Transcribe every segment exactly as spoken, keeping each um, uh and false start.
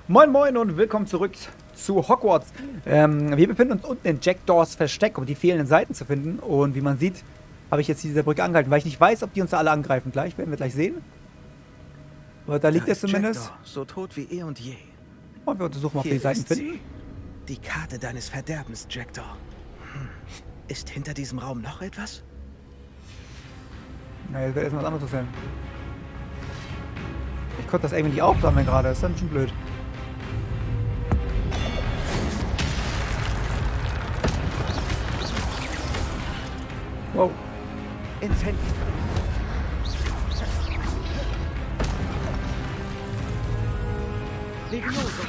Moin Moin und willkommen zurück zu Hogwarts. Ähm, wir befinden uns unten in Jackdaws Versteck, um die fehlenden Seiten zu finden. Und wie man sieht, habe ich jetzt diese Brücke angehalten, weil ich nicht weiß, ob die uns da alle angreifen. Gleich werden wir gleich sehen. Aber da liegt da es zumindest. Jackdaw, so tot wie eh und je. Und wir untersuchen, ob wir Hier die Seiten ist sie. finden. Die Karte deines Verderbens, Jackdaw. Hm. Ist hinter diesem Raum noch etwas? Na, jetzt wird erstmal was anderes sein. Ich konnte das irgendwie nicht aufsammeln gerade, das ist dann schon blöd. Wow. Ins Handy. Levioso.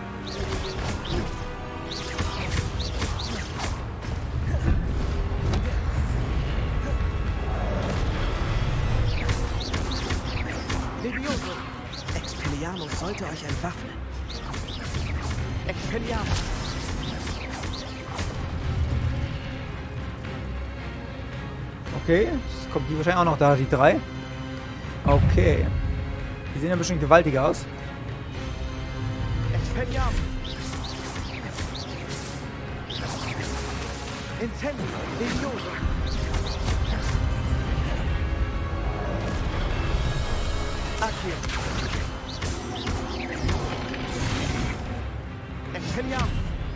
Levioso. Expelliarmus sollte euch entwaffnen. Expelliarmus. Okay, jetzt kommt die wahrscheinlich auch noch da, die drei. Okay. Die sehen ja bestimmt gewaltig aus. Expelliarmus. Incendio. Levioso. Accio. Expelliarmus.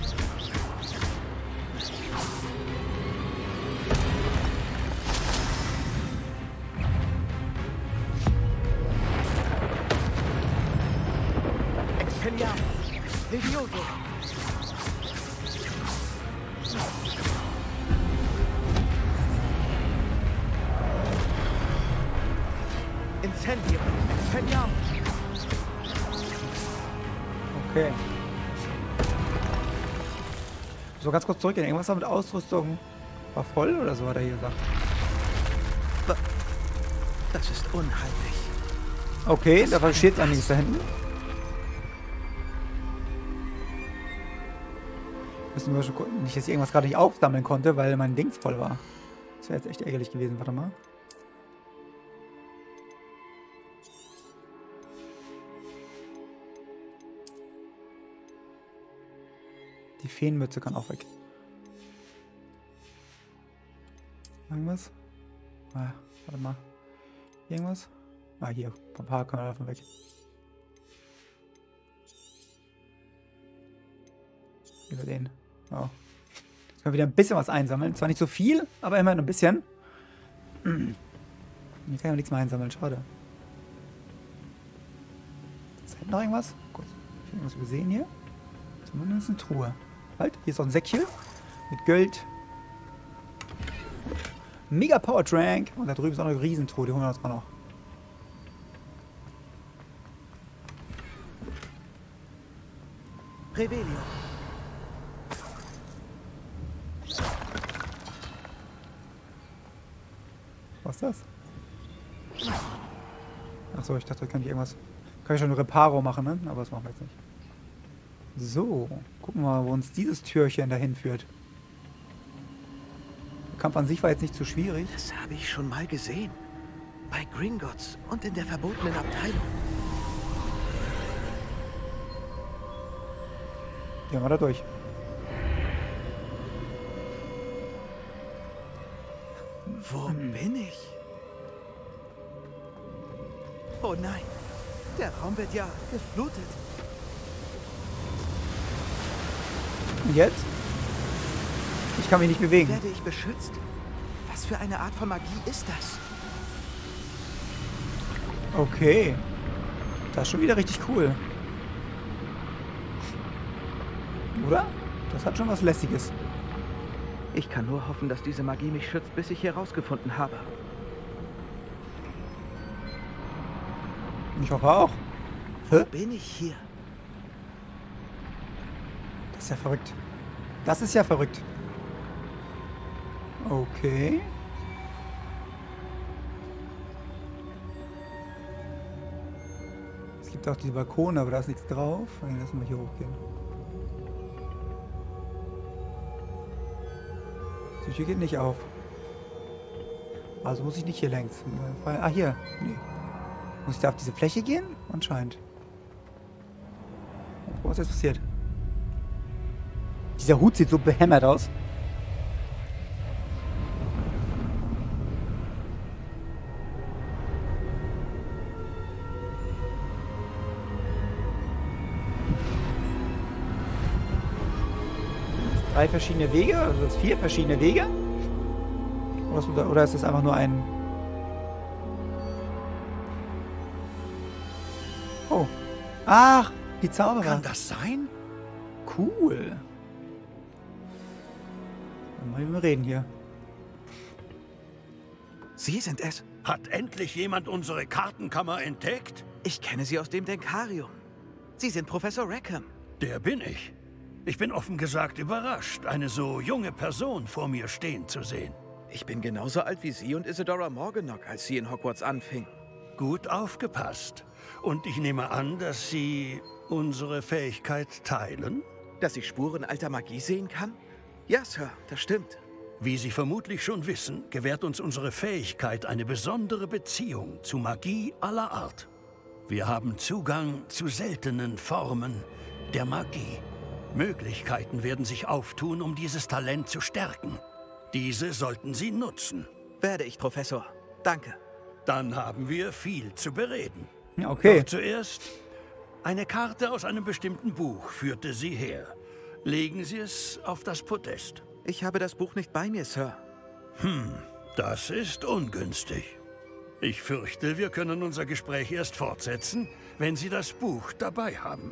Expelliarmus. Levioso. Incendio. Expelliarmus. Okay. So, ganz kurz zurückgehen. Irgendwas mit Ausrüstung war voll oder so, hat er hier gesagt. Das ist unheimlich. Okay, da versteht einiges da hinten. Müssen wir schon gucken. Nicht, dass ich irgendwas gerade nicht aufsammeln konnte, weil mein Dings voll war. Das wäre jetzt echt ärgerlich gewesen. Warte mal. Die Feenmütze kann auch weg. Irgendwas? Ah, warte mal. Irgendwas? Ah, hier. Ein paar können wir davon weg. Über den. Oh. Jetzt können wir wieder ein bisschen was einsammeln. Zwar nicht so viel, aber immerhin ein bisschen. Hier kann ich aber nichts mehr einsammeln. Schade. Ist halt noch irgendwas? Kurz. Ich habe irgendwas übersehen hier. Zumindest eine Truhe. Halt, hier ist auch ein Säckchen. Mit Gold. Mega Power Trank. Und da drüben ist auch noch eine Riesentruhe. Die holen wir uns mal noch. Revelio. Was ist das? Achso, ich dachte, da kann ich irgendwas. Kann ich schon ein Reparo machen, ne? Aber das machen wir jetzt nicht. So, gucken wir mal, wo uns dieses Türchen dahin führt. Der Kampf an sich war jetzt nicht zu schwierig. Das habe ich schon mal gesehen. Bei Gringotts und in der verbotenen Abteilung. Gehen wir da durch. Wo hm. bin ich? Oh nein, der Raum wird ja geflutet. Und jetzt? Ich kann mich nicht bewegen. Werde ich beschützt? Was für eine Art von Magie ist das? Okay. Das ist schon wieder richtig cool. Oder? Das hat schon was Lässiges. Ich kann nur hoffen, dass diese Magie mich schützt, bis ich herausgefunden habe. Ich hoffe auch. Hä? Wo bin ich hier? Das ist ja verrückt. Das ist ja verrückt. Okay. Es gibt auch diese Balkone, aber da ist nichts drauf. Dann lassen wir hier hochgehen. Die Tür geht nicht auf. Also muss ich nicht hier längs. Ah, hier. Nee. Muss ich da auf diese Fläche gehen? Anscheinend. Was ist jetzt passiert? Dieser Hut sieht so behämmert aus. Drei verschiedene Wege, also das vier verschiedene Wege. Oder, oder ist das einfach nur ein... Oh. Ach, die Zauberer. Kann das sein? Cool. Dann mal reden hier. Sie sind es. Hat endlich jemand unsere Kartenkammer entdeckt? Ich kenne Sie aus dem Denkarium. Sie sind Professor Rackham. Der bin ich. Ich bin offen gesagt überrascht, eine so junge Person vor mir stehen zu sehen. Ich bin genauso alt wie Sie und Isadora Morganach, als sie in Hogwarts anfing. Gut aufgepasst. Und ich nehme an, dass Sie unsere Fähigkeit teilen? Dass ich Spuren alter Magie sehen kann? Ja, Sir, das stimmt. Wie Sie vermutlich schon wissen, gewährt uns unsere Fähigkeit eine besondere Beziehung zu Magie aller Art. Wir haben Zugang zu seltenen Formen der Magie. Möglichkeiten werden sich auftun, um dieses Talent zu stärken. Diese sollten Sie nutzen. Werde ich, Professor. Danke. Dann haben wir viel zu bereden. Ja, okay. Doch zuerst, eine Karte aus einem bestimmten Buch führte Sie her. Legen Sie es auf das Podest. Ich habe das Buch nicht bei mir, Sir. Hm, das ist ungünstig. Ich fürchte, wir können unser Gespräch erst fortsetzen, wenn Sie das Buch dabei haben.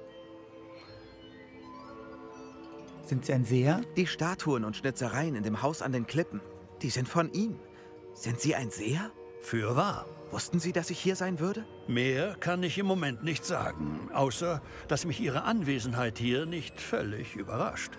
Sind Sie ein Seher? Die Statuen und Schnitzereien in dem Haus an den Klippen, die sind von ihm. Sind Sie ein Seher? Fürwahr. Wussten Sie, dass ich hier sein würde? Mehr kann ich im Moment nicht sagen, außer dass mich Ihre Anwesenheit hier nicht völlig überrascht.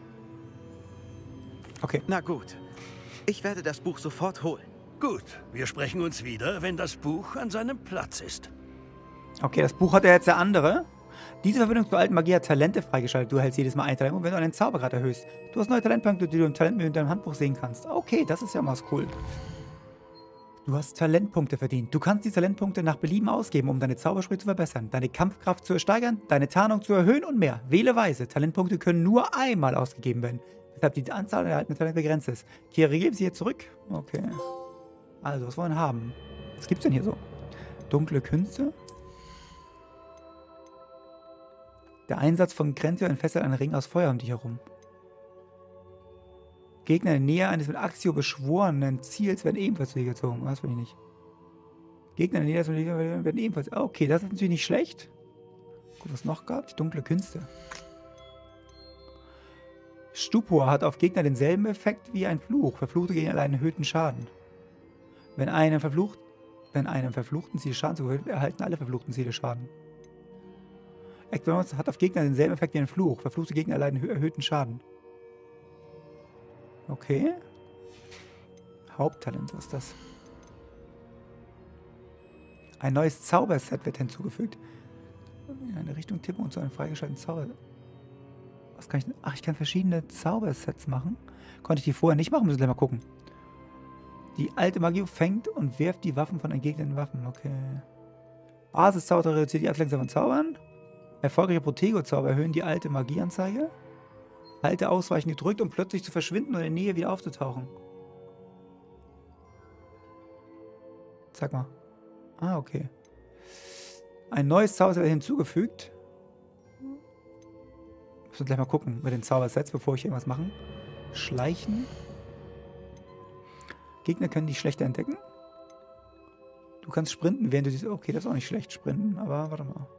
Okay. Na gut. Ich werde das Buch sofort holen. Gut, wir sprechen uns wieder, wenn das Buch an seinem Platz ist. Okay, das Buch hat ja jetzt der andere. Diese Verbindung zur alten Magie hat Talente freigeschaltet. Du erhältst jedes Mal ein Talent, wenn du einen Zaubergrad erhöhst. Du hast neue Talentpunkte, die du im Talentmenü in deinem Handbuch sehen kannst. Okay, das ist ja mal cool. Du hast Talentpunkte verdient. Du kannst die Talentpunkte nach Belieben ausgeben, um deine Zaubersprüche zu verbessern, deine Kampfkraft zu steigern, deine Tarnung zu erhöhen und mehr. Wähle weise. Talentpunkte können nur einmal ausgegeben werden, weshalb die Anzahl der erhaltenen Talente begrenzt ist. Kehre, geben sie hier zurück. Okay. Also, was wollen wir haben? Was gibt's denn hier so? Dunkle Künste? Der Einsatz von Grenze entfesselt einen Ring aus Feuer um dich herum. Gegner in der Nähe eines mit Axio beschworenen Ziels werden ebenfalls zu dir gezogen. Was will ich nicht. Gegner in der Nähe eines werden ebenfalls... Okay, das ist natürlich nicht schlecht. Gut, was noch gab? Die dunkle Künste. Stupor hat auf Gegner denselben Effekt wie ein Fluch. Verfluchte Gegner erleiden erhöhten Schaden. Wenn einem, verflucht, wenn einem verfluchten Ziel Schaden zugefügt wird, erhalten alle verfluchten Ziele Schaden. Equinox hat auf Gegner denselben Effekt wie ein Fluch. Verfluchte Gegner erleiden erhöhten Schaden. Okay. Haupttalent, was ist das? Ein neues Zauberset wird hinzugefügt. In eine Richtung tippen und zu einem freigeschalteten Zauber... Was kann ich denn? Ach, ich kann verschiedene Zaubersets machen. Konnte ich die vorher nicht machen? Müssen wir gleich mal gucken. Die alte Magie fängt und wirft die Waffen von entgegnenden Waffen. Okay. Basiszauber reduziert die Ablenkung von Zaubern. Erfolgreiche Protego-Zauber erhöhen die alte Magieanzeige. Halte ausweichen gedrückt, um plötzlich zu verschwinden und in der Nähe wieder aufzutauchen. Sag mal. Ah, okay. Ein neues Zauberset wird hinzugefügt. Müssen wir gleich mal gucken mit den Zaubersets, bevor ich irgendwas mache. Schleichen. Gegner können dich schlechter entdecken. Du kannst sprinten, während du siehst. Okay, das ist auch nicht schlecht, sprinten, aber warte mal.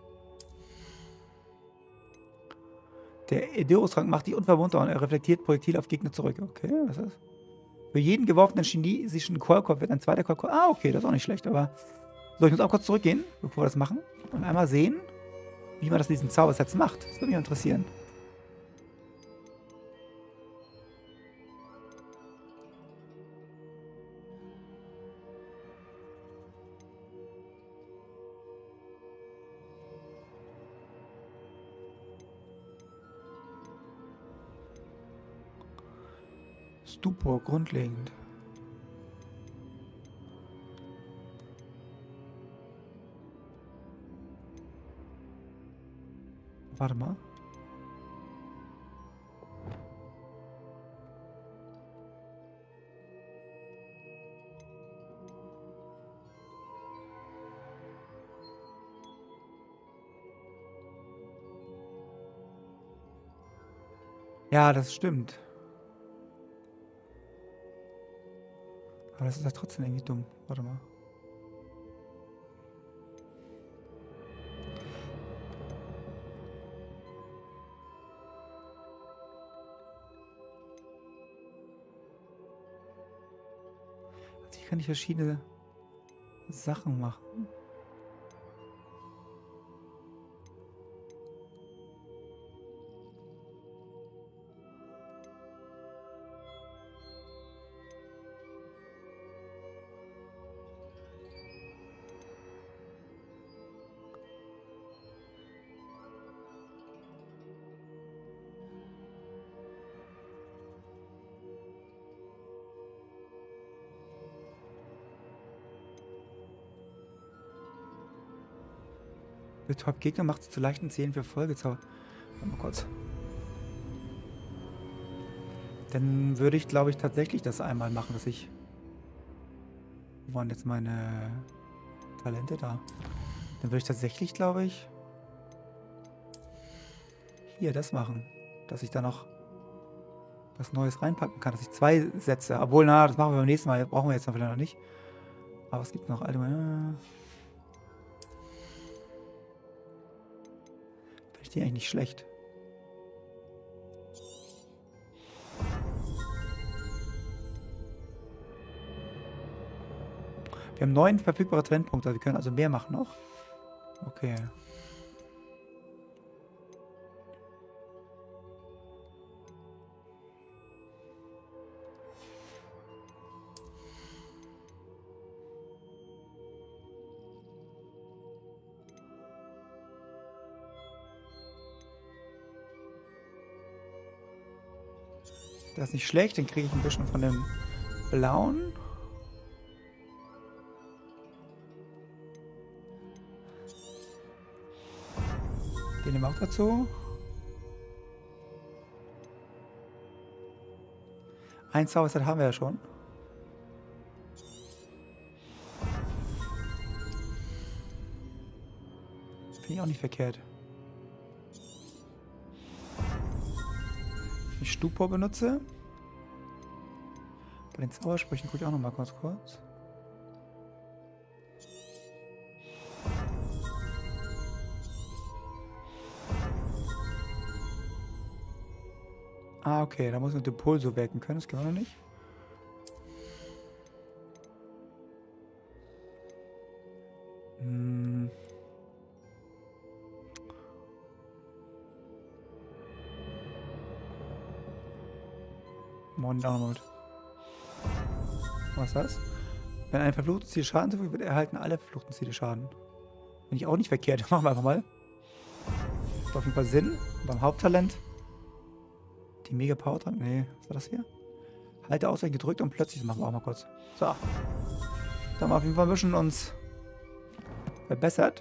Der Edeos-Trank macht dich unverwundbar und er reflektiert Projektile auf Gegner zurück. Okay, was ist das? Für jeden geworfenen chinesischen Keulkopf wird ein zweiter Keulkopf... Ah, okay, das ist auch nicht schlecht, aber... So, ich muss auch kurz zurückgehen, bevor wir das machen. Und einmal sehen, wie man das in diesen Zaubersets macht. Das würde mich interessieren. Stupor, grundlegend. Warte mal. Ja, das stimmt. Aber das ist ja trotzdem irgendwie dumm. Warte mal. Also hier kann ich verschiedene Sachen machen. Der Top-Gegner macht es zu leichten Zielen für Folgezauber. Warte mal kurz. Dann würde ich, glaube ich, tatsächlich das einmal machen, dass ich... Wo waren jetzt meine Talente da? Dann würde ich tatsächlich, glaube ich... Hier, das machen. Dass ich da noch was Neues reinpacken kann. Dass ich zwei Sätze... Obwohl, na, das machen wir beim nächsten Mal. Brauchen wir jetzt noch vielleicht noch nicht. Aber es gibt noch allgemein... Die eigentlich nicht schlecht. Wir haben neun verfügbare Trendpunkte. Wir können also mehr machen noch. Okay. Das ist nicht schlecht, dann kriege ich ein bisschen von dem Blauen. Den nehmen wir auch dazu. Ein Zauberset haben wir ja schon. Finde ich auch nicht verkehrt. Ich Stupor benutze. Bei den Zaubersprüchen gucke ich auch noch mal kurz kurz. Ah, okay, da muss man mit dem Pol so wirken können, das können wir noch nicht. Hm. Morgen Download. Was ist das? Wenn ein verfluchtes Ziel Schaden zufügt, wird erhalten alle verfluchten Ziele Schaden. Finde ich auch nicht verkehrt. Machen wir einfach mal. Hat auf jeden Fall Sinn. Beim Haupttalent. Die Mega Power Trank. Nee, was war das hier? Halte ausreichend gedrückt und plötzlich. Das machen wir auch mal kurz. So. Da haben wir auf jeden Fall ein bisschen uns verbessert.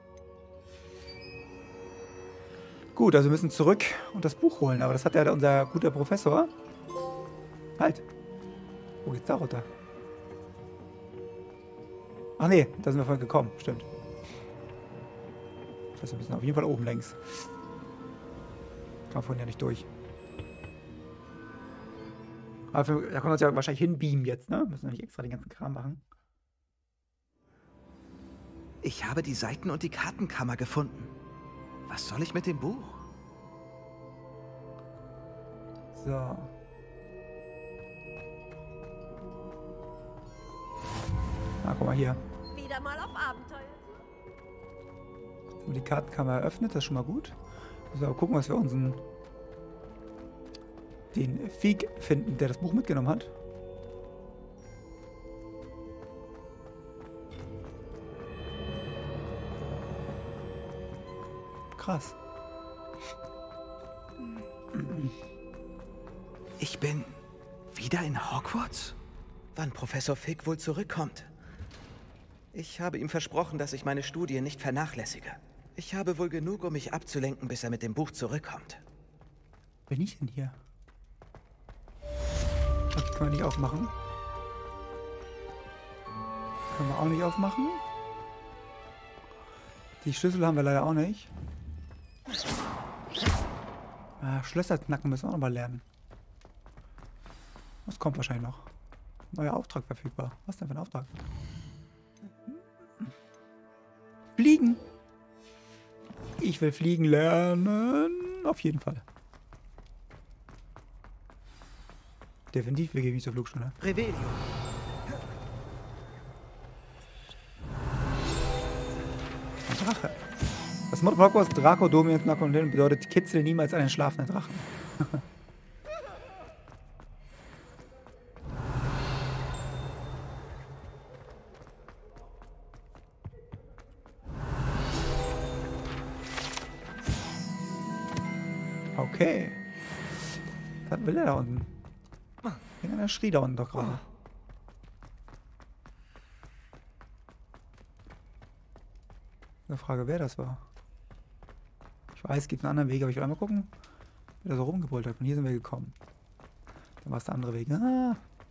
Gut, also wir müssen zurück und das Buch holen. Aber das hat ja unser guter Professor. Halt. Wo geht's da runter? Ach nee, da sind wir vorhin gekommen. Stimmt. Das heißt, wir müssen auf jeden Fall oben längs. Kam vorhin ja nicht durch. Aber wir, da können wir uns ja wahrscheinlich hinbeamen jetzt, ne? Müssen wir nicht extra den ganzen Kram machen. Ich habe die Seiten und die Kartenkammer gefunden. Was soll ich mit dem Buch? So. Ah, guck mal hier. Wieder mal auf Abenteuer. Jetzt haben wir die Kartenkammer eröffnet, das ist schon mal gut. Müssen wir aber gucken, was wir unseren den Feig finden, der das Buch mitgenommen hat. Krass. Ich bin wieder in Hogwarts? Wann Professor Fig wohl zurückkommt? Ich habe ihm versprochen, dass ich meine Studie nicht vernachlässige. Ich habe wohl genug, um mich abzulenken, bis er mit dem Buch zurückkommt. Bin ich denn hier? Das können wir nicht aufmachen. Können wir auch nicht aufmachen. Die Schlüssel haben wir leider auch nicht. Ah, Schlösser knacken müssen wir auch noch mal lernen. Das kommt wahrscheinlich noch. Neuer Auftrag verfügbar. Was denn für ein Auftrag? Fliegen! Ich will fliegen lernen. Auf jeden Fall. Definitiv, wir gehen nicht zur Flugschule. Revelio. Ein Drache. Das Motto Hogwarts Draco Dominus Nakonten bedeutet Kitzel niemals einen schlafenden Drachen. Okay. Was will der da unten? Irgendeiner schrie da unten doch gerade. Eine Frage, wer das war. Ich weiß, es gibt einen anderen Weg, aber ich will einmal gucken, wer da so rumgebrüllt hat. Von hier sind wir gekommen. Dann war es der andere Weg. Ah.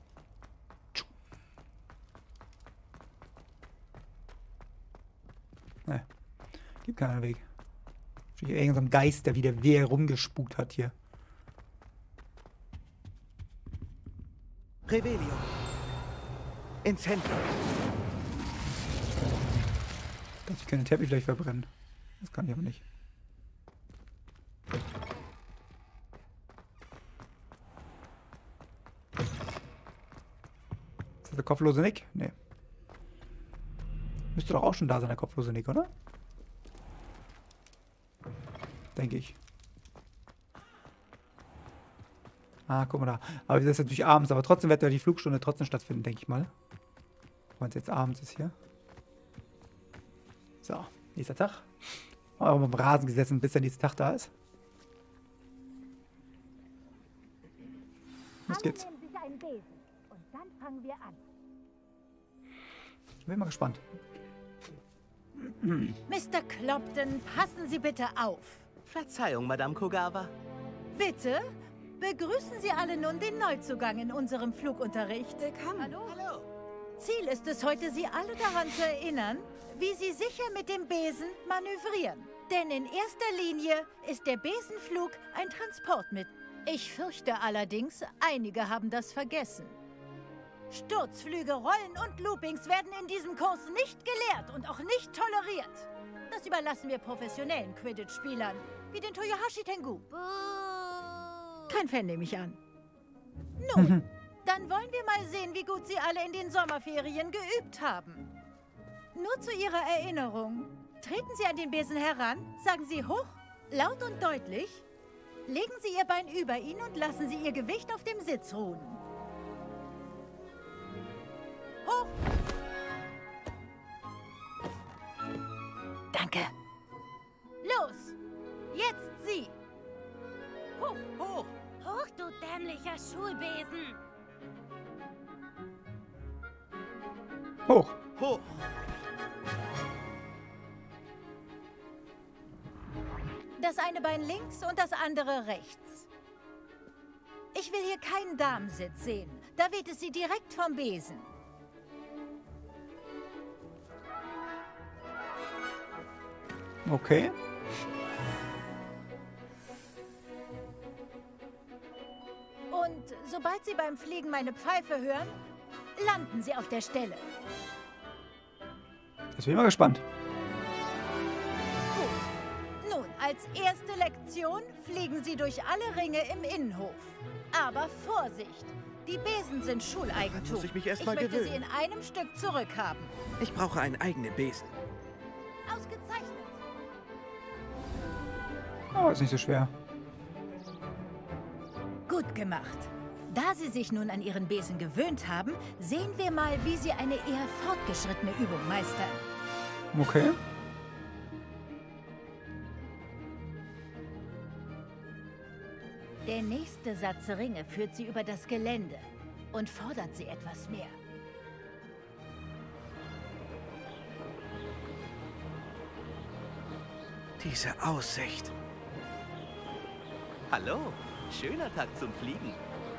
Ne, gibt keinen Weg. Irgend so ein Geist, der wieder wer rumgespukt hat hier. Revelio. Ins Zentrum. Ich kann den Teppich vielleicht verbrennen. Das kann ich aber nicht. Ist das der kopflose Nick? Nee. Müsste doch auch schon da sein, der kopflose Nick, oder? Denke ich. Ah, guck mal da. Aber das ist natürlich abends, aber trotzdem wird ja die Flugstunde trotzdem stattfinden, denke ich mal. Wenn es jetzt abends ist hier. So, nächster Tag. Auch mal im Rasen gesessen, bis der nächste Tag da ist. Los geht's. Alle nehmen sich einen Besen und dann fangen wir an. Ich bin mal gespannt. Mister Clopton, passen Sie bitte auf. Verzeihung, Madame Kogawa. Bitte begrüßen Sie alle nun den Neuzugang in unserem Flugunterricht. Willkommen. Hallo. Hallo. Ziel ist es heute, Sie alle daran zu erinnern, wie Sie sicher mit dem Besen manövrieren. Denn in erster Linie ist der Besenflug ein Transportmittel. Ich fürchte allerdings, einige haben das vergessen. Sturzflüge, Rollen und Loopings werden in diesem Kurs nicht gelehrt und auch nicht toleriert. Das überlassen wir professionellen Quidditch-Spielern, wie den Toyohashi Tengu. Kein Fan nehme ich an. Nun, dann wollen wir mal sehen, wie gut Sie alle in den Sommerferien geübt haben. Nur zu Ihrer Erinnerung. Treten Sie an den Besen heran, sagen Sie hoch, laut und deutlich. Legen Sie Ihr Bein über ihn und lassen Sie Ihr Gewicht auf dem Sitz ruhen. Hoch! Danke. Los! Jetzt Sie! Hoch, hoch. Hoch, du dämlicher Schulbesen! Hoch! Hoch. Das eine Bein links und das andere rechts. Ich will hier keinen Damensitz sehen. Da weht es Sie direkt vom Besen. Okay. Und sobald Sie beim Fliegen meine Pfeife hören, landen Sie auf der Stelle. Jetzt bin ich mal gespannt. Gut. Nun, als erste Lektion fliegen Sie durch alle Ringe im Innenhof. Aber Vorsicht! Die Besen sind Schuleigentum. Daran muss ich mich erst mal möchte gewöhnen. sie in einem Stück zurückhaben. Ich brauche einen eigenen Besen. Ausgezeichnet! Oh, ist nicht so schwer. Gut gemacht. Da Sie sich nun an Ihren Besen gewöhnt haben, sehen wir mal, wie Sie eine eher fortgeschrittene Übung meistern. Okay. Der nächste Satz Ringe führt Sie über das Gelände und fordert Sie etwas mehr. Diese Aussicht. Hallo, schöner Tag zum Fliegen.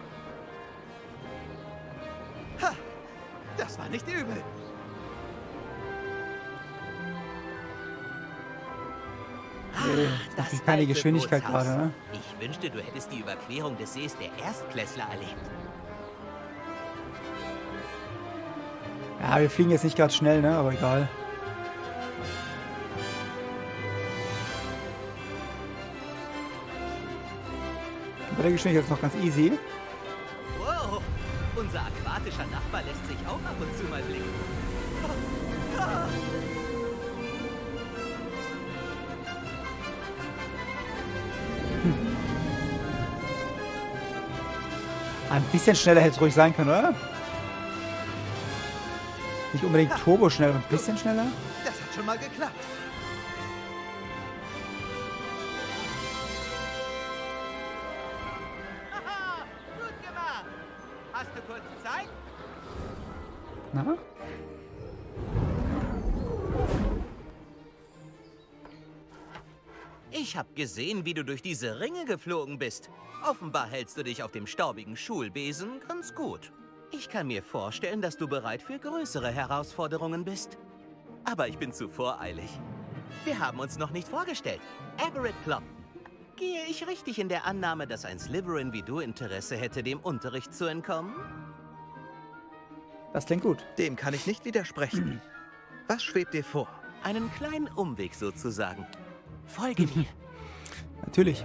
Ha! Das war nicht übel. Nee, das ist keine alte Geschwindigkeit Bootshaus. gerade, ne? Ich wünschte, du hättest die Überquerung des Sees der Erstklässler erlebt. Ja, wir fliegen jetzt nicht gerade schnell, ne? Aber egal. Bei der Geschwindigkeit ist noch ganz easy. Wow, unser aquatischer Nachbar lässt sich auch ab und zu mal blicken. Ein bisschen schneller hätte es ruhig sein können, oder? Nicht unbedingt turbo schnell, aber ein bisschen schneller. Das hat schon mal geklappt. Haha, gut gemacht. Hast du kurz Zeit? Na? Ich habe gesehen, wie du durch diese Ringe geflogen bist. Offenbar hältst du dich auf dem staubigen Schulbesen ganz gut. Ich kann mir vorstellen, dass du bereit für größere Herausforderungen bist. Aber ich bin zu voreilig. Wir haben uns noch nicht vorgestellt. Everett Clopton. Gehe ich richtig in der Annahme, dass ein Slytherin wie du Interesse hätte, dem Unterricht zu entkommen? Das klingt gut. Dem kann ich nicht widersprechen. Was schwebt dir vor? Einen kleinen Umweg sozusagen. Folge mir. Natürlich.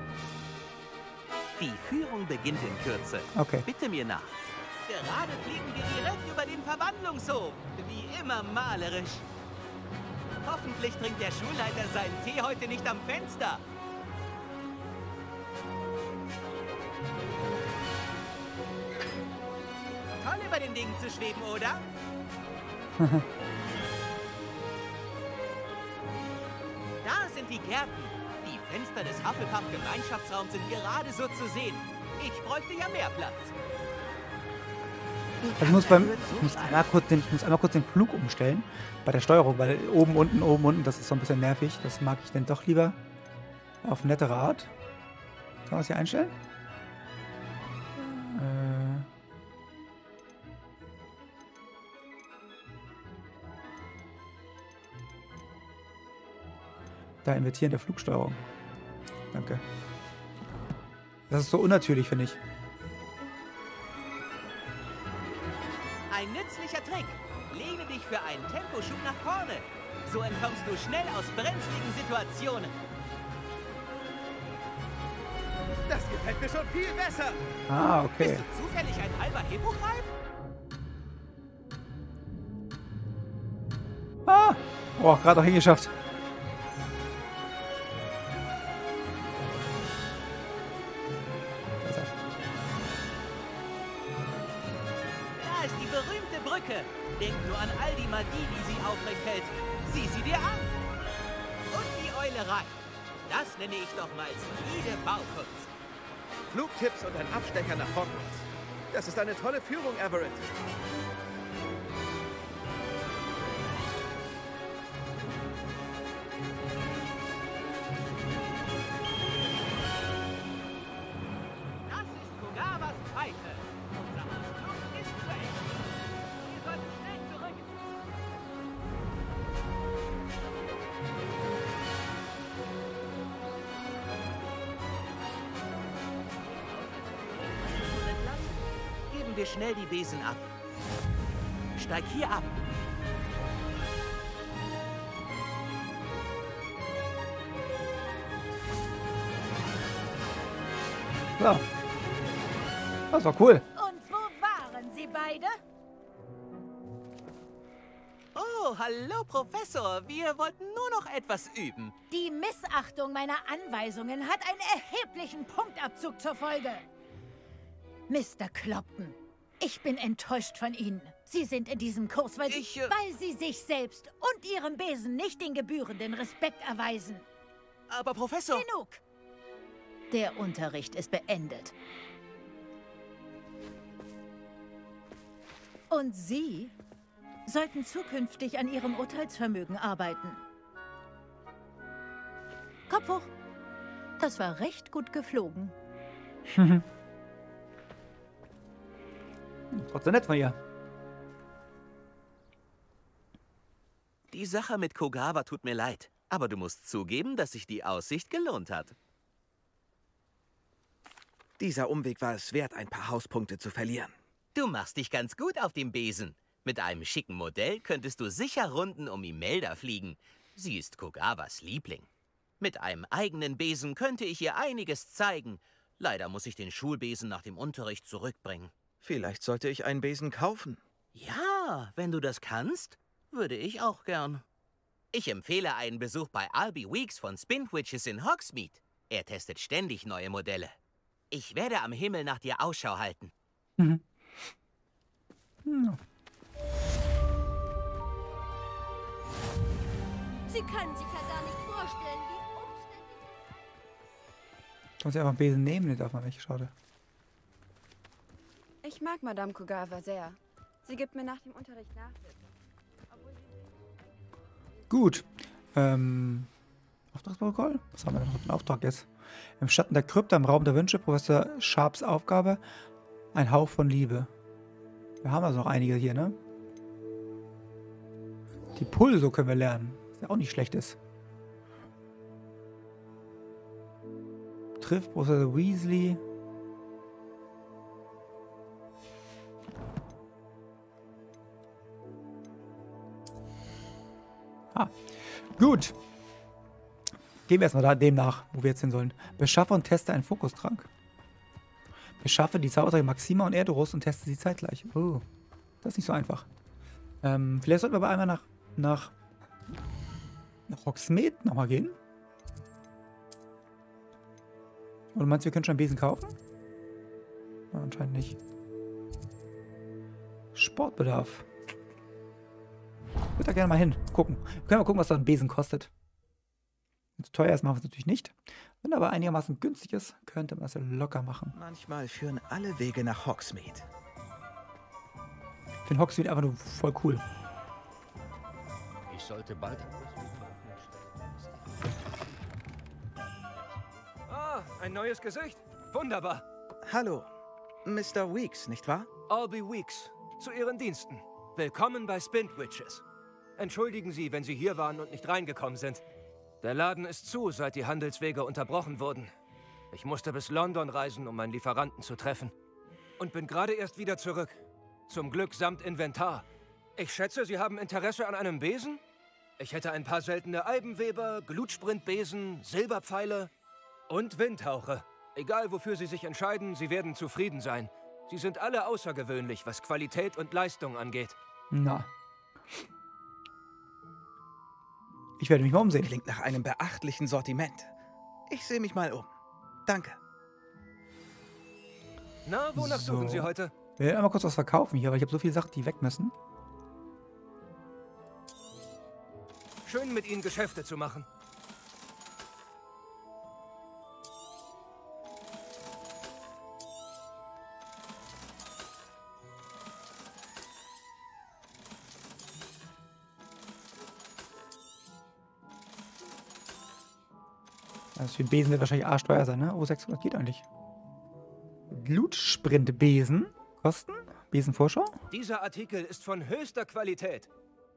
Die Führung beginnt in Kürze. Okay. Bitte mir nach. Gerade fliegen wir direkt über den Verwandlungshof. Wie immer malerisch. Hoffentlich trinkt der Schulleiter seinen Tee heute nicht am Fenster. Toll, über den Dingen zu schweben, oder? Da sind die Gärten. Die Fenster des Hufflepuff-Gemeinschaftsraums sind gerade so zu sehen. Ich bräuchte ja mehr Platz. Also ich muss, beim, ich, muss einmal kurz den, ich muss einmal kurz den Flug umstellen bei der Steuerung, weil oben, unten, oben, unten, das ist so ein bisschen nervig. Das mag ich dann doch lieber auf nettere Art. Kann man das hier einstellen? Äh da invertieren der Flugsteuerung. Danke. Das ist so unnatürlich, finde ich. Ein nützlicher Trick. Lehne dich für einen Temposchub nach vorne. So entkommst du schnell aus brenzligen Situationen. Das gefällt mir schon viel besser. Ah, okay. Bist du zufällig ein halber Hippogreif? Ah! Oh, gerade noch hingeschafft. Da ist die berühmte Brücke. Denk nur an all die Magie, die sie aufrecht hält. Sieh sie dir an. Und die Eulerei. Das nenne ich doch mal solide Baukunst. Flugtipps und ein Abstecher nach Hogwarts. Das ist eine tolle Führung, Everett. Das ist Kugavas Pfeife. Unser Ausflug ist zu Ende. Wir sollten schnell zurück. Geben wir schnell die Besen ab. Steig hier ab. So. Das war cool. Und wo waren Sie beide? Oh, hallo Professor. Wir wollten nur noch etwas üben. Die Missachtung meiner Anweisungen hat einen erheblichen Punktabzug zur Folge. Mister Clopton, ich bin enttäuscht von Ihnen. Sie sind in diesem Kurs, weil Sie, Ich, äh, weil Sie sich selbst und Ihrem Besen nicht den gebührenden Respekt erweisen. Aber Professor... Genug! Der Unterricht ist beendet. Und Sie sollten zukünftig an Ihrem Urteilsvermögen arbeiten. Kopf hoch. Das war recht gut geflogen. Trotzdem nett von ihr. Die Sache mit Kogawa tut mir leid. Aber du musst zugeben, dass sich die Aussicht gelohnt hat. Dieser Umweg war es wert, ein paar Hauspunkte zu verlieren. Du machst dich ganz gut auf dem Besen. Mit einem schicken Modell könntest du sicher Runden um Imelda fliegen. Sie ist Kogawas Liebling. Mit einem eigenen Besen könnte ich ihr einiges zeigen. Leider muss ich den Schulbesen nach dem Unterricht zurückbringen. Vielleicht sollte ich einen Besen kaufen. Ja, wenn du das kannst, würde ich auch gern. Ich empfehle einen Besuch bei Albie Weeks von Spintwitches in Hogsmeade. Er testet ständig neue Modelle. Ich werde am Himmel nach dir Ausschau halten. Mhm. Ja. Sie können sich ja gar nicht vorstellen, wie umständlich... Kann man sich einfach einen Besen nehmen? Nee, darf man nicht. Schade. Ich mag Madame Kogawa sehr. Sie gibt mir nach dem Unterricht Nachhilfe. Gut. Ähm, Auftragsprotokoll? Was haben wir noch für einen Auftrag jetzt? Im Schatten der Krypta, im Raum der Wünsche, Professor Sharps Aufgabe, ein Hauch von Liebe. Wir haben also noch einige hier, ne? Die Pulso können wir lernen. Was ja auch nicht schlecht ist. Trifft Professor Weasley. Ah, gut. Gehen wir erstmal da dem nach, wo wir jetzt hin sollen. Beschaffe und teste einen Fokustrank. Beschaffe die Zaubertränke Maxima und Erdorus und teste sie zeitgleich. Oh, das ist nicht so einfach. Ähm, vielleicht sollten wir aber einmal nach, nach, nach Hogsmeade nochmal gehen. Oder meinst du, wir können schon einen Besen kaufen? Ja, anscheinend nicht. Sportbedarf. Ich würde da gerne mal hin. Gucken. Wir können mal gucken, was da ein Besen kostet. Wenn es teuer ist, machen wir es natürlich nicht. Wenn aber einigermaßen günstig ist, könnte man das ja locker machen. Manchmal führen alle Wege nach Hogsmeade. Ich finde Hogsmeade einfach nur voll cool. Ich sollte bald... Ah, ein neues Gesicht. Wunderbar. Hallo, Mister Weeks, nicht wahr? Albie Weeks, zu Ihren Diensten. Willkommen bei Spintwitches. Entschuldigen Sie, wenn Sie hier waren und nicht reingekommen sind. Der Laden ist zu, seit die Handelswege unterbrochen wurden. Ich musste bis London reisen, um meinen Lieferanten zu treffen. Und bin gerade erst wieder zurück. Zum Glück samt Inventar. Ich schätze, Sie haben Interesse an einem Besen? Ich hätte ein paar seltene Eibenweber, Glutsprintbesen, Silberpfeile und Windhauche. Egal, wofür Sie sich entscheiden, Sie werden zufrieden sein. Sie sind alle außergewöhnlich, was Qualität und Leistung angeht. Na. Ich werde mich mal umsehen. Klingt nach einem beachtlichen Sortiment. Ich sehe mich mal um. Danke. Na, wonach So. suchen Sie heute? Wir werden einmal kurz was verkaufen hier, weil ich habe so viele Sachen, die weg müssen. Schön, mit Ihnen Geschäfte zu machen. Also für den Besen wird wahrscheinlich arschteuer sein, ne? Oh, sechshundert geht eigentlich. Glutsprintbesen. Kosten? Besenvorschau? Dieser Artikel ist von höchster Qualität.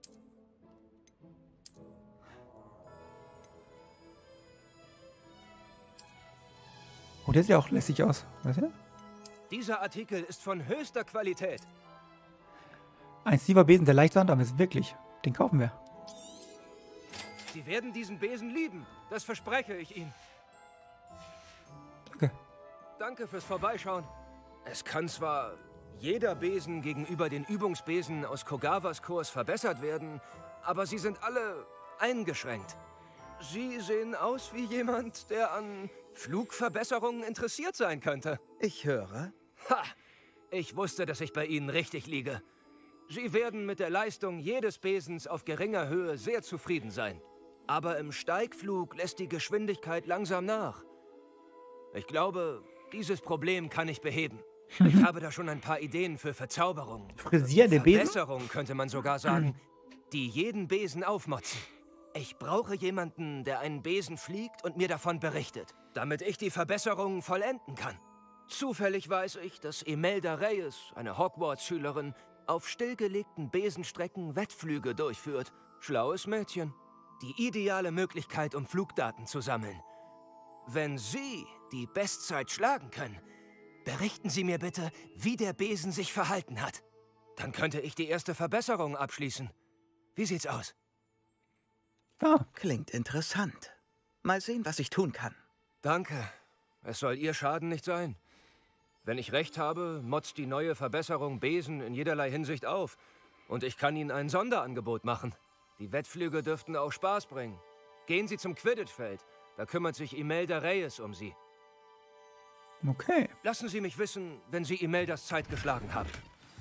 Oh, der sieht ja auch lässig aus. Was ist der? Dieser Artikel ist von höchster Qualität. Ein Stiever Besen, der leicht warm ist. Wirklich. Den kaufen wir. Sie werden diesen Besen lieben. Das verspreche ich Ihnen. Danke. Danke fürs Vorbeischauen. Es kann zwar jeder Besen gegenüber den Übungsbesen aus Kogawas Kurs verbessert werden, aber sie sind alle eingeschränkt. Sie sehen aus wie jemand, der an Flugverbesserungen interessiert sein könnte. Ich höre. Ha! Ich wusste, dass ich bei Ihnen richtig liege. Sie werden mit der Leistung jedes Besens auf geringer Höhe sehr zufrieden sein. Aber im Steigflug lässt die Geschwindigkeit langsam nach. Ich glaube, dieses Problem kann ich beheben. Ich habe da schon ein paar Ideen für Verzauberungen. Frisierte Besen? Verbesserungen könnte man sogar sagen, die jeden Besen aufmotzen. Ich brauche jemanden, der einen Besen fliegt und mir davon berichtet, damit ich die Verbesserungen vollenden kann. Zufällig weiß ich, dass Imelda Reyes, eine Hogwarts-Schülerin, auf stillgelegten Besenstrecken Wettflüge durchführt. Schlaues Mädchen. Die ideale Möglichkeit, um Flugdaten zu sammeln. Wenn Sie die Bestzeit schlagen können, berichten Sie mir bitte, wie der Besen sich verhalten hat. Dann könnte ich die erste Verbesserung abschließen. Wie sieht's aus? Ah. Klingt interessant. Mal sehen, was ich tun kann. Danke. Es soll Ihr Schaden nicht sein. Wenn ich recht habe, motzt die neue Verbesserung Besen in jederlei Hinsicht auf. Und ich kann Ihnen ein Sonderangebot machen. Die Wettflüge dürften auch Spaß bringen. Gehen Sie zum Quidditch-Feld. Da kümmert sich Imelda Reyes um Sie. Okay. Lassen Sie mich wissen, wenn Sie Imeldas Zeit geschlagen haben.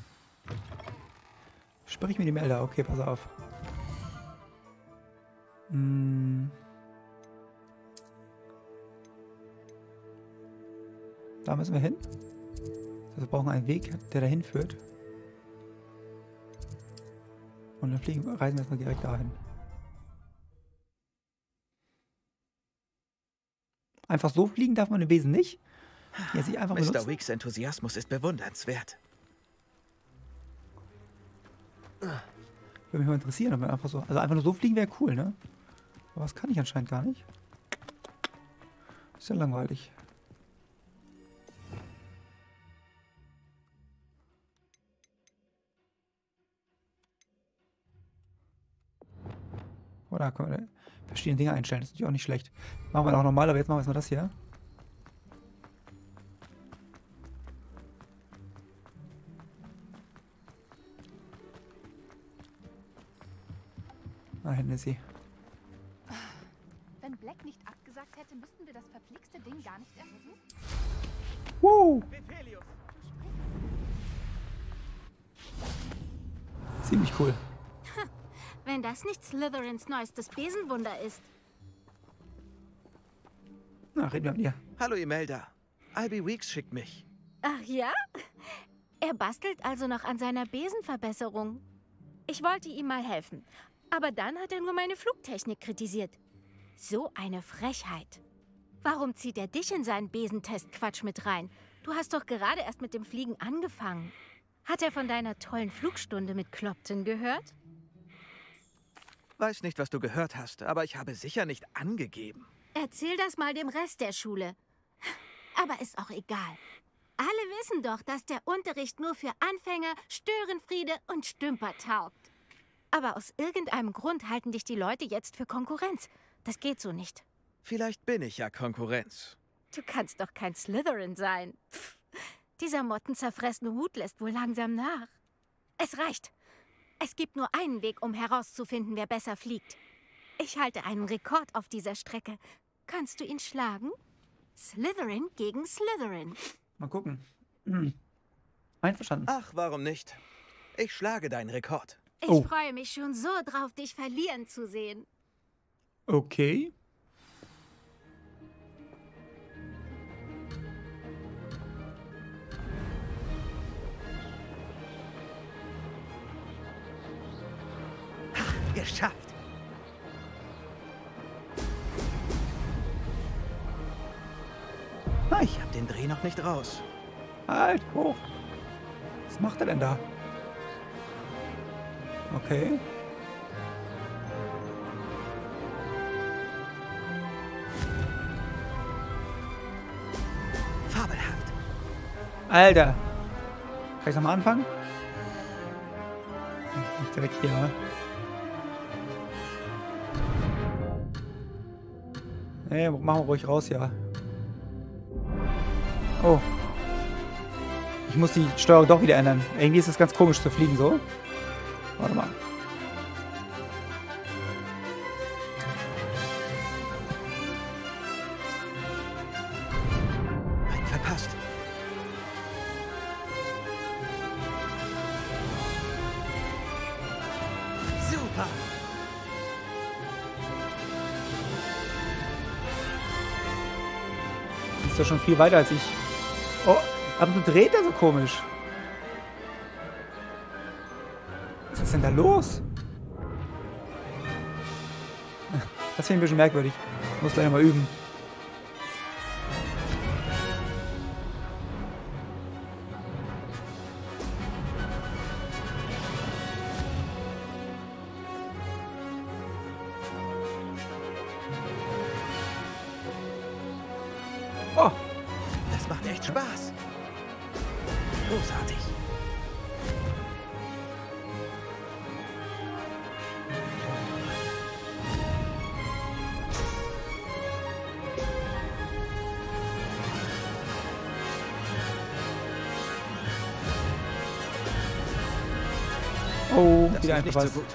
Sprich mit Imelda. Okay, pass auf. Hm. Da müssen wir hin. Wir brauchen einen Weg, der dahin führt. Und dann fliegen, reisen wir jetzt mal direkt dahin. Einfach so fliegen darf man den Besen nicht. Ja, sich einfach Mister Weeks Enthusiasmus ist bewundernswert. Würde mich mal interessieren, ob man einfach so. Also einfach nur so fliegen wäre cool, ne? Aber das kann ich anscheinend gar nicht. Ist ja langweilig. Oder können wir verschiedene Dinge einstellen. Das ist natürlich auch nicht schlecht. Machen wir auch normal, aber jetzt machen wir erstmal das hier. Da hinten ist sie. Wenn Black nicht abgesagt hätte, müssten wir das verflixte Ding gar nicht ersetzen. Woo! Ziemlich cool. Wenn das nicht Slytherins neuestes Besenwunder ist. Na, reden wir mit ihr. Hallo Imelda. Ivy Weeks schickt mich. Ach ja? Er bastelt also noch an seiner Besenverbesserung. Ich wollte ihm mal helfen. Aber dann hat er nur meine Flugtechnik kritisiert. So eine Frechheit. Warum zieht er dich in seinen Besentest-Quatsch mit rein? Du hast doch gerade erst mit dem Fliegen angefangen. Hat er von deiner tollen Flugstunde mit Clopton gehört? Weiß nicht, was du gehört hast, aber ich habe sicher nicht angegeben. Erzähl das mal dem Rest der Schule. Aber ist auch egal. Alle wissen doch, dass der Unterricht nur für Anfänger, Störenfriede und Stümper taugt. Aber aus irgendeinem Grund halten dich die Leute jetzt für Konkurrenz. Das geht so nicht. Vielleicht bin ich ja Konkurrenz. Du kannst doch kein Slytherin sein. Pff, dieser mottenzerfressene Hut lässt wohl langsam nach. Es reicht. Es gibt nur einen Weg, um herauszufinden, wer besser fliegt. Ich halte einen Rekord auf dieser Strecke. Kannst du ihn schlagen? Slytherin gegen Slytherin. Mal gucken. Hm. Einverstanden. Ach, warum nicht? Ich schlage deinen Rekord. Ich Oh. freue mich schon so drauf, dich verlieren zu sehen. Okay. Geschafft. Ah, ich habe den Dreh noch nicht raus. Halt, hoch. Was macht er denn da? Okay. Fabelhaft. Alter. Kann ich nochmal anfangen? Nicht direkt hier, ne? Nee, machen wir ruhig raus, ja. Oh. Ich muss die Steuerung doch wieder ändern. Irgendwie ist es ganz komisch zu fliegen, so. Warte mal. Ein verpasst. Super. Die ist doch schon viel weiter als ich. Oh, aber du dreht er so komisch. Was ist denn da los? Das finde ich ein bisschen merkwürdig. Muss gleich mal üben. Oh, das macht echt Spaß. Großartig. Oh, das wieder ist einfach nicht was. so gut.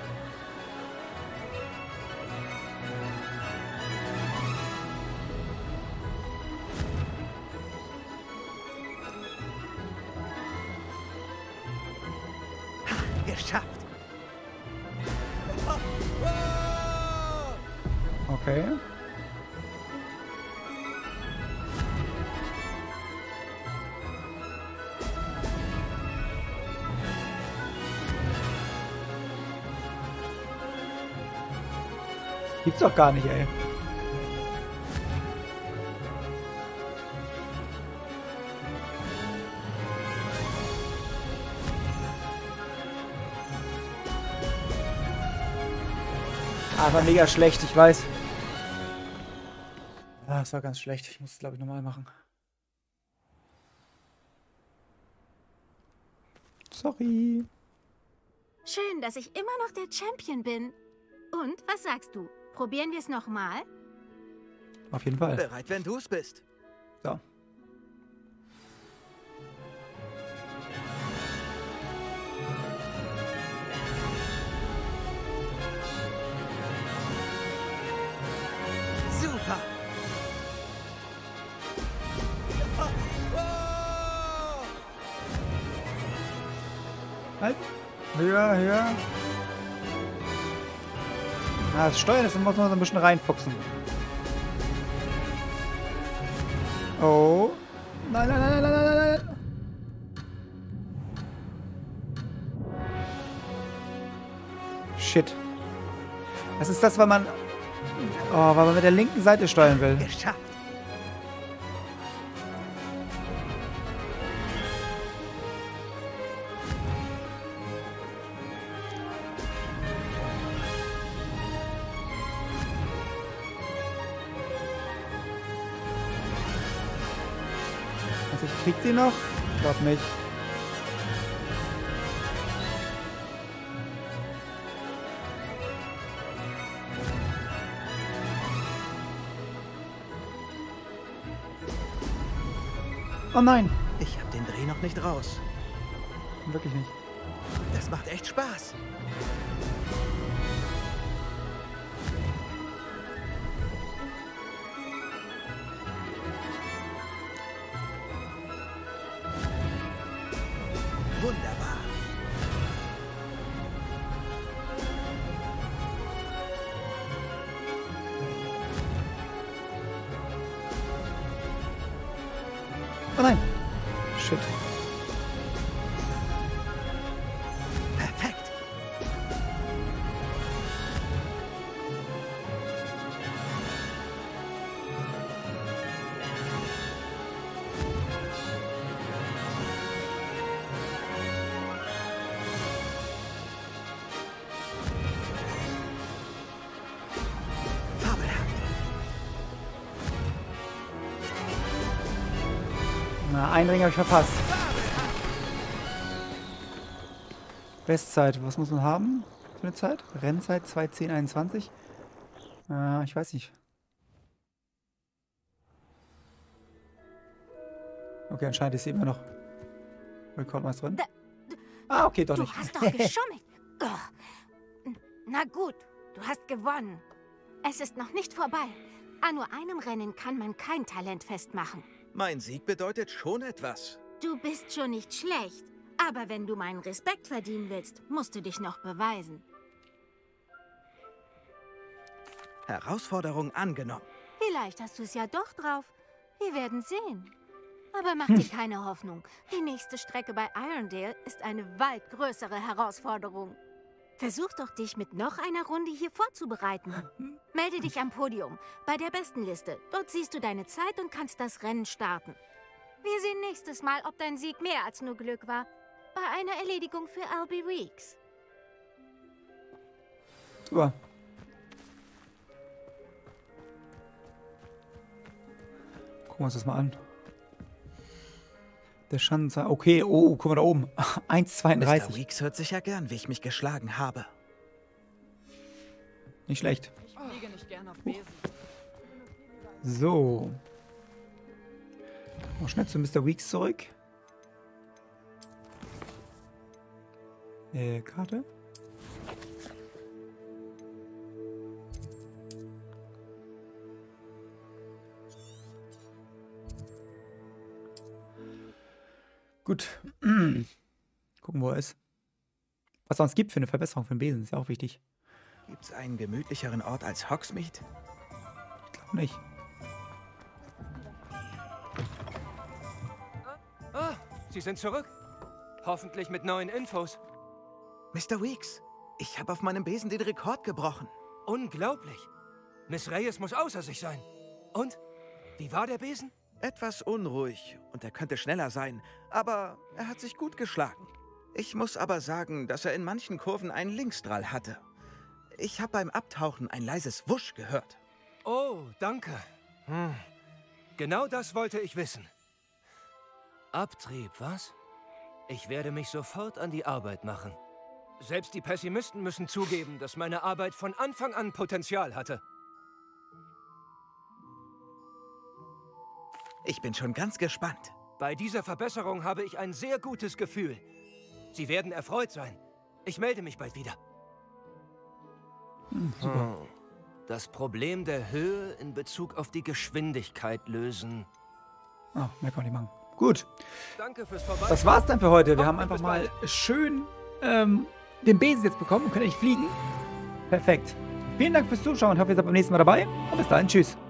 Ha, geschafft. Okay. Gibt's doch gar nicht, ey. Ah, war mega schlecht, ich weiß. Ah, das war ganz schlecht. Ich muss es, glaube ich, nochmal machen. Sorry. Schön, dass ich immer noch der Champion bin. Und, was sagst du? Probieren wir es nochmal? Auf jeden Fall. Bereit, wenn du es bist. So. Super. Halt. Höher, höher. Ah, das Steuern ist, muss man so ein bisschen reinfuchsen. Oh. Nein, nein, nein, nein, nein, nein, nein. Shit. Das ist das, weil man... Oh, weil man mit der linken Seite steuern will. Geschafft. Also ich krieg die noch? Ich glaub nicht. Oh nein. Ich hab den Dreh noch nicht raus. Wirklich nicht. Das macht echt Spaß. Wunderbar. Oh nein. Shit. Perfekt. Fabelhaft. Na, einen Ring habe ich verpasst. Bestzeit, was muss man haben für eine Zeit? Rennzeit zwei zehn einundzwanzig. Äh, ich weiß nicht. Okay, anscheinend ist sie immer noch Rekordmeisterin. Da, Ah, okay, doch du nicht. hast doch geschummelt. Oh. Na gut, du hast gewonnen. Es ist noch nicht vorbei. An nur einem Rennen kann man kein Talent festmachen. Mein Sieg bedeutet schon etwas. Du bist schon nicht schlecht. Aber wenn du meinen Respekt verdienen willst, musst du dich noch beweisen. Herausforderung angenommen. Vielleicht hast du es ja doch drauf. Wir werden sehen. Aber mach dir keine Hoffnung. Die nächste Strecke bei Irondale ist eine weit größere Herausforderung. Versuch doch, dich mit noch einer Runde hier vorzubereiten. Melde dich am Podium, bei der besten Liste. Dort siehst du deine Zeit und kannst das Rennen starten. Wir sehen nächstes Mal, ob dein Sieg mehr als nur Glück war. Bei einer Erledigung für Albie Weeks. Super. Gucken wir uns das mal an. Der Schanzer. Okay, oh, guck mal da oben. eins Komma Mister zweiunddreißig. Weeks hört sich ja gern, wie ich mich geschlagen habe. Nicht schlecht. Ich fliege nicht gern auf Besen. So. Noch schnell zu Mister Weeks zurück. Äh, Karte. Gut. Gucken, wo er ist. Was es sonst gibt für eine Verbesserung für den Besen, ist ja auch wichtig. Gibt's einen gemütlicheren Ort als Hogsmeade? Ich glaube nicht. Ah, Sie sind zurück. Hoffentlich mit neuen Infos. Mister Weeks, ich habe auf meinem Besen den Rekord gebrochen. Unglaublich. Miss Reyes muss außer sich sein. Und? Wie war der Besen? Etwas unruhig und er könnte schneller sein, aber er hat sich gut geschlagen. Ich muss aber sagen, dass er in manchen Kurven einen Linksdrall hatte. Ich habe beim Abtauchen ein leises Wusch gehört. Oh, danke. Hm. Genau das wollte ich wissen. Abtrieb, was? Ich werde mich sofort an die Arbeit machen. Selbst die Pessimisten müssen zugeben, dass meine Arbeit von Anfang an Potenzial hatte. Ich bin schon ganz gespannt. Bei dieser Verbesserung habe ich ein sehr gutes Gefühl. Sie werden erfreut sein. Ich melde mich bald wieder. Hm, super. Hm. Das Problem der Höhe in Bezug auf die Geschwindigkeit lösen. Ah, mehr kann ich nicht machen. Gut. Danke fürs Vorbei. Das war's dann für heute. Wir haben Bis einfach bald. mal schön ähm, den Besen jetzt bekommen und können echt fliegen. Perfekt. Vielen Dank fürs Zuschauen. Ich hoffe, ihr seid beim nächsten Mal dabei. Und bis dahin. Tschüss.